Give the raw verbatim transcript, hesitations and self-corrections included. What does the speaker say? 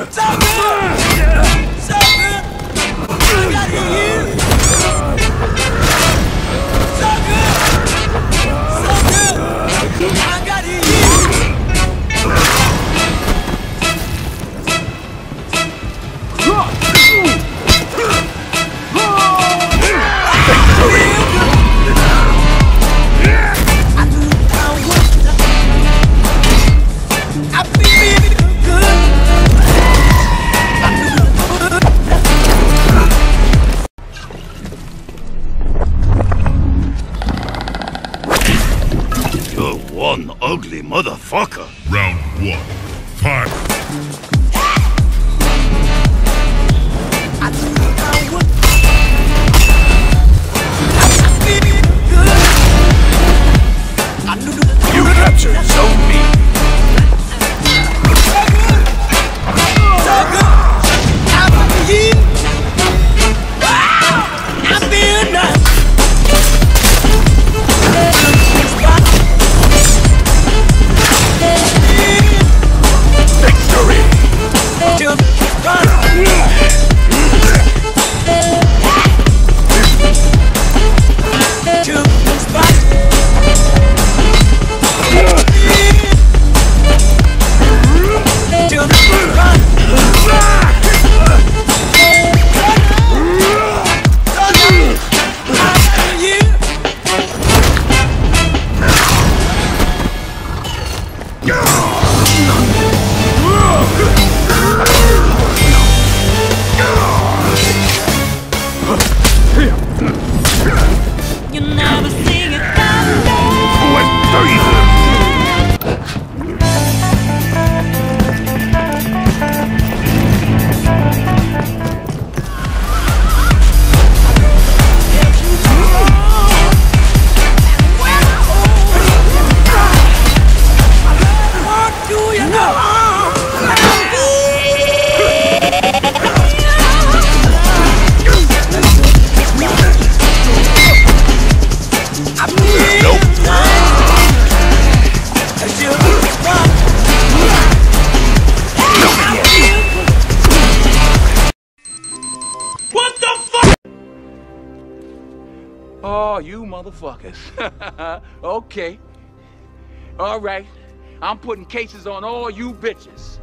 So good! So good! I gotta hear you! So good! So good! I gotta hear you! One ugly motherfucker. Round one. Fight. You captured Zone B. So good! I'm up to you! Wow! I feel nice! Victory! Till run! Till spot! Till run! You never sing it coming. What breathe? What do you know? Oh, you motherfuckers. Okay. All right. I'm putting cases on all you bitches.